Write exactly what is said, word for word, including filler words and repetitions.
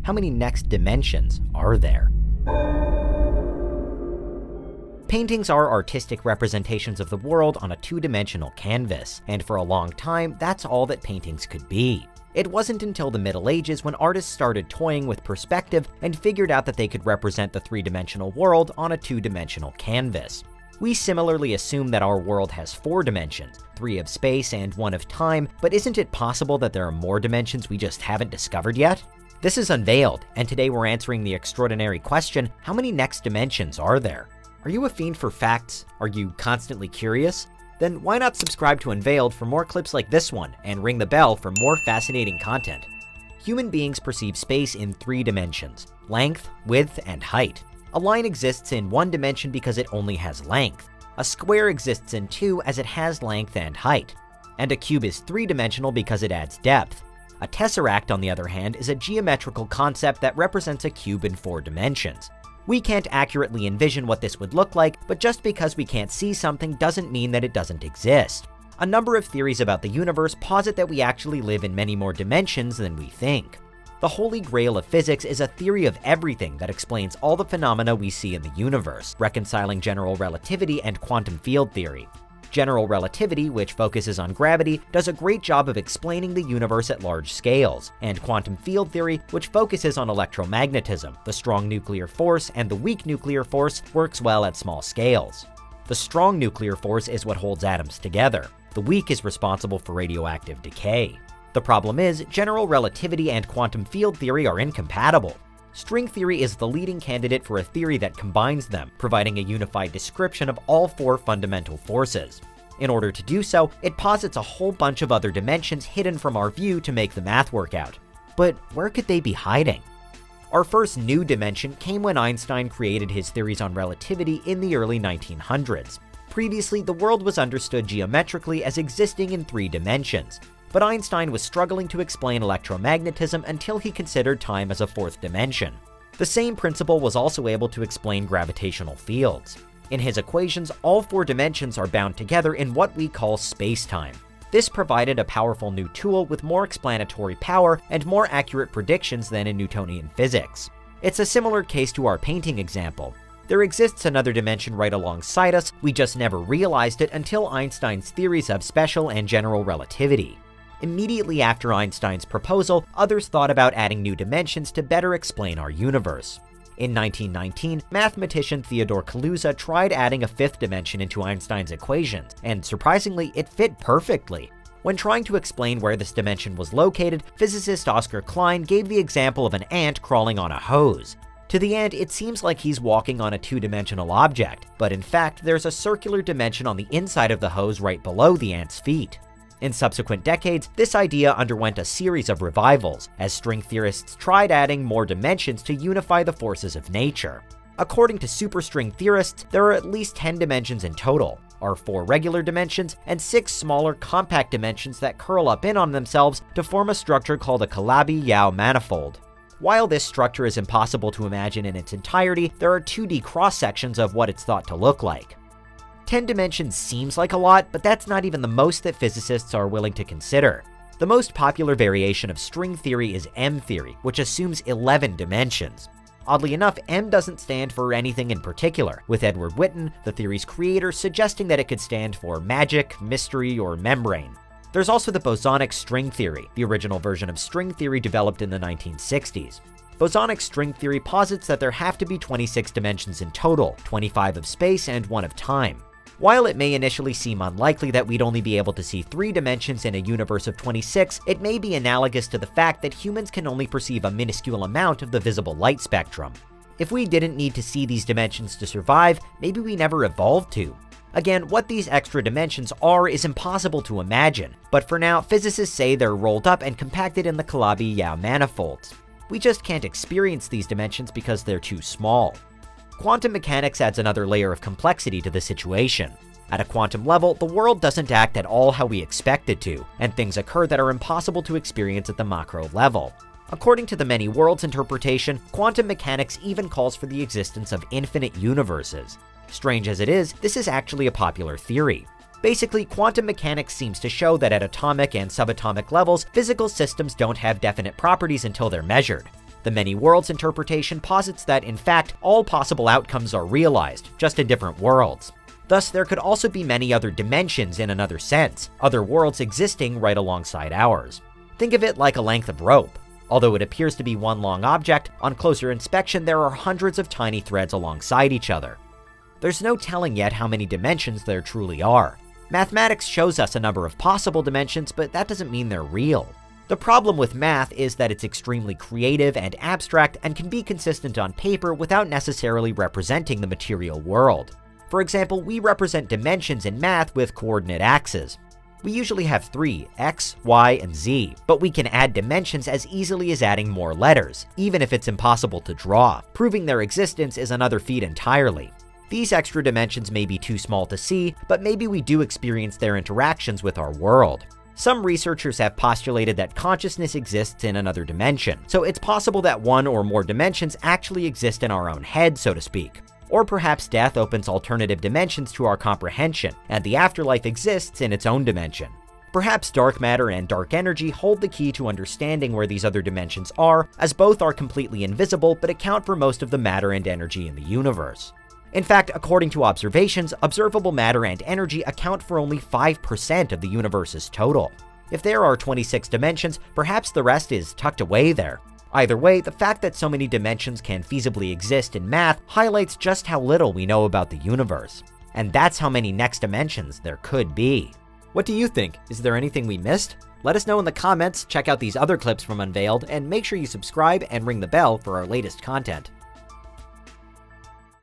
How many next dimensions are there? Paintings are artistic representations of the world on a two-dimensional canvas, and for a long time, that's all that paintings could be. It wasn't until the Middle Ages when artists started toying with perspective and figured out that they could represent the three-dimensional world on a two-dimensional canvas. We similarly assume that our world has four dimensions, three of space and one of time, but isn't it possible that there are more dimensions we just haven't discovered yet? This is Unveiled, and today we're answering the extraordinary question, how many next dimensions are there? Are you a fiend for facts? Are you constantly curious? Then why not subscribe to Unveiled for more clips like this one, and ring the bell for more fascinating content. Human beings perceive space in three dimensions: length, width, and height. A line exists in one dimension because it only has length. A square exists in two as it has length and height. And a cube is three-dimensional because it adds depth. A tesseract, on the other hand, is a geometrical concept that represents a cube in four dimensions. We can't accurately envision what this would look like, but just because we can't see something doesn't mean that it doesn't exist. A number of theories about the universe posit that we actually live in many more dimensions than we think. The holy grail of physics is a theory of everything that explains all the phenomena we see in the universe, reconciling general relativity and quantum field theory. General relativity, which focuses on gravity, does a great job of explaining the universe at large scales, and quantum field theory, which focuses on electromagnetism, the strong nuclear force, and the weak nuclear force, works well at small scales. The strong nuclear force is what holds atoms together. The weak is responsible for radioactive decay. The problem is, general relativity and quantum field theory are incompatible. String theory is the leading candidate for a theory that combines them, providing a unified description of all four fundamental forces. In order to do so, it posits a whole bunch of other dimensions hidden from our view to make the math work out. But where could they be hiding? Our first new dimension came when Einstein created his theories on relativity in the early nineteen hundreds. Previously, the world was understood geometrically as existing in three dimensions. But Einstein was struggling to explain electromagnetism until he considered time as a fourth dimension. The same principle was also able to explain gravitational fields. In his equations, all four dimensions are bound together in what we call space-time. This provided a powerful new tool with more explanatory power and more accurate predictions than in Newtonian physics. It's a similar case to our painting example. There exists another dimension right alongside us, we just never realized it until Einstein's theories of special and general relativity. Immediately after Einstein's proposal, others thought about adding new dimensions to better explain our universe. In nineteen nineteen, mathematician Theodore Kaluza tried adding a fifth dimension into Einstein's equations, and surprisingly, it fit perfectly. When trying to explain where this dimension was located, physicist Oscar Klein gave the example of an ant crawling on a hose. To the ant, it seems like he's walking on a two-dimensional object, but in fact, there's a circular dimension on the inside of the hose right below the ant's feet. In subsequent decades, this idea underwent a series of revivals, as string theorists tried adding more dimensions to unify the forces of nature. According to superstring theorists, there are at least ten dimensions in total, are four regular dimensions, and six smaller compact dimensions that curl up in on themselves to form a structure called a Calabi-Yau manifold. While this structure is impossible to imagine in its entirety, there are two D cross-sections of what it's thought to look like. ten dimensions seems like a lot, but that's not even the most that physicists are willing to consider. The most popular variation of string theory is M theory, which assumes eleven dimensions. Oddly enough, M doesn't stand for anything in particular, with Edward Witten, the theory's creator, suggesting that it could stand for magic, mystery, or membrane. There's also the Bosonic string theory, the original version of string theory developed in the nineteen sixties. Bosonic string theory posits that there have to be twenty-six dimensions in total, twenty-five of space and one of time. While it may initially seem unlikely that we'd only be able to see three dimensions in a universe of twenty-six, it may be analogous to the fact that humans can only perceive a minuscule amount of the visible light spectrum. If we didn't need to see these dimensions to survive, maybe we never evolved to. Again, what these extra dimensions are is impossible to imagine, but for now, physicists say they're rolled up and compacted in the Calabi-Yau manifolds. We just can't experience these dimensions because they're too small. Quantum mechanics adds another layer of complexity to the situation. At a quantum level, the world doesn't act at all how we expect it to, and things occur that are impossible to experience at the macro level. According to the many worlds interpretation, quantum mechanics even calls for the existence of infinite universes. Strange as it is, this is actually a popular theory. Basically, quantum mechanics seems to show that at atomic and subatomic levels, physical systems don't have definite properties until they're measured. The many worlds interpretation posits that, in fact, all possible outcomes are realized, just in different worlds. Thus, there could also be many other dimensions in another sense, other worlds existing right alongside ours. Think of it like a length of rope. Although it appears to be one long object, on closer inspection there are hundreds of tiny threads alongside each other. There's no telling yet how many dimensions there truly are. Mathematics shows us a number of possible dimensions, but that doesn't mean they're real. The problem with math is that it's extremely creative and abstract and can be consistent on paper without necessarily representing the material world. For example, we represent dimensions in math with coordinate axes. We usually have three, x, y, and z, but we can add dimensions as easily as adding more letters, even if it's impossible to draw. Proving their existence is another feat entirely. These extra dimensions may be too small to see, but maybe we do experience their interactions with our world. Some researchers have postulated that consciousness exists in another dimension, so it's possible that one or more dimensions actually exist in our own head, so to speak. Or perhaps death opens alternative dimensions to our comprehension, and the afterlife exists in its own dimension. Perhaps dark matter and dark energy hold the key to understanding where these other dimensions are, as both are completely invisible but account for most of the matter and energy in the universe. In fact, according to observations, observable matter and energy account for only five percent of the universe's total. If there are twenty-six dimensions, perhaps the rest is tucked away there. Either way, the fact that so many dimensions can feasibly exist in math highlights just how little we know about the universe. And that's how many next dimensions there could be. What do you think? Is there anything we missed? Let us know in the comments, check out these other clips from Unveiled, and make sure you subscribe and ring the bell for our latest content.